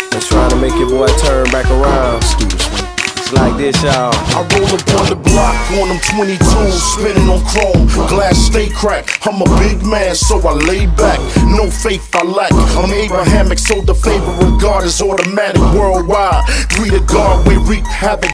and trying to make your boy turn back around. It's like this, y'all. I roll up on the block on them 22s, spinning on chrome, glass stay cracked. I'm a big man, so I lay back. No faith I lack. I'm Abrahamic, so the favor of God is automatic worldwide. Greet a God, we wreak havoc.